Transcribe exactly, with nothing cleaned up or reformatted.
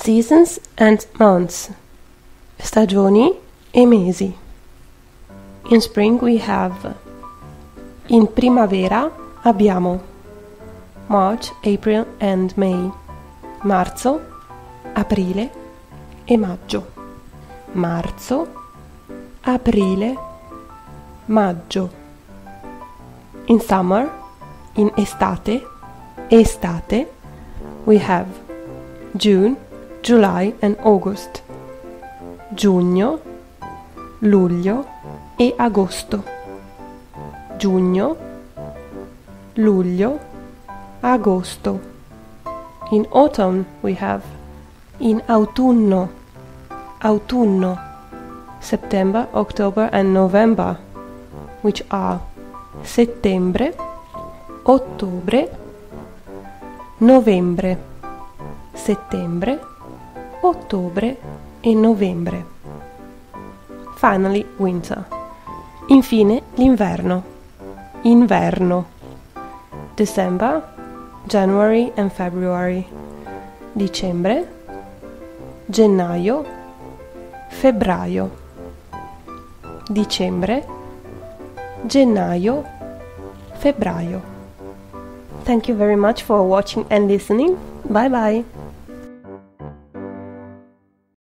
Seasons and months. Stagioni e mesi. In spring we have. In primavera abbiamo March, April and May. Marzo, aprile e maggio. Marzo, aprile, maggio. In summer, in estate, estate, we have June, July and August. Giugno, luglio e agosto. Giugno, luglio, agosto. In autumn we have in autunno, autunno, September, October and November, which are settembre, ottobre, novembre, settembre, ottobre e novembre. Finally, winter. Infine, l'inverno. Inverno. December, January and February. Dicembre, gennaio, febbraio. Dicembre, gennaio, febbraio. Thank you very much for watching and listening. Bye bye.